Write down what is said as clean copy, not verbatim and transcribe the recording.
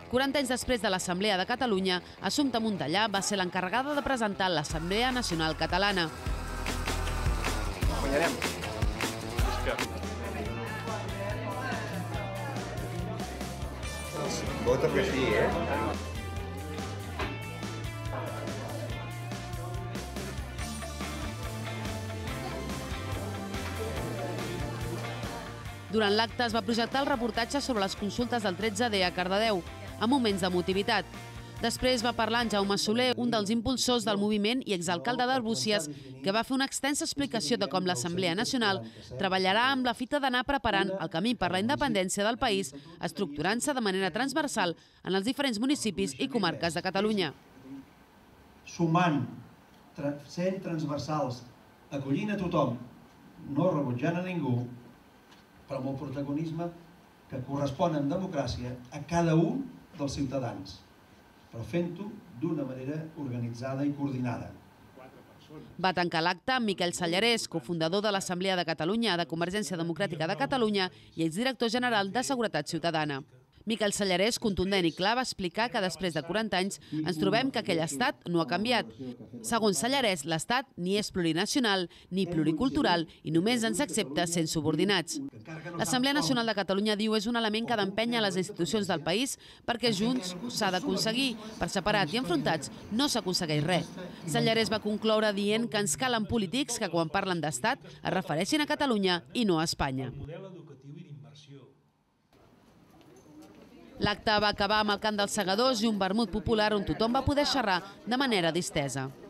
40 anys després de l'Assemblea de Catalunya, Assumpta Montellà va ser l'encarregada de presentar l'Assemblea Nacional Catalana. Guanyarem. Vota que sí, Durant l'acte es va projectar el reportatge sobre les consultes del 13D a Cardedeu, amb moments d'emotivitat. Després va parlar en Jaume Soler, un dels impulsors del moviment i exalcalde d'Arbúcies, que va fer una extensa explicació de com l'Assemblea Nacional treballarà amb la fita d'anar preparant el camí per la independència del país, estructurant-se de manera transversal en els diferents municipis i comarques de Catalunya. Sumant, sent transversals, acollint a tothom, no rebutjant a ningú, però amb el protagonisme que correspon en democràcia a cada un dels ciutadans, però fent-ho d'una manera organitzada i coordinada. Va tancar l'acte amb Miquel Sallarès, cofundador de l'Assemblea de Catalunya de Convergència Democràtica de Catalunya i exdirector general de Seguretat Ciutadana. Miquel Sallarès, contundent i clar, va explicar que després de 40 anys ens trobem que aquell estat no ha canviat. Segons Sallarès, l'estat ni és plurinacional ni pluricultural i només ens accepta sent subordinats. L'Assemblea Nacional de Catalunya, diu, és un element que ha d'empènyer les institucions del país perquè junts s'ha d'aconseguir. Per separat i enfrontats no s'aconsegueix res. Sallarès va concloure dient que ens calen polítics que quan parlen d'estat es refereixin a Catalunya i no a Espanya. L'acte va acabar amb el cant dels segadors i un vermut popular on tothom va poder xerrar de manera distesa.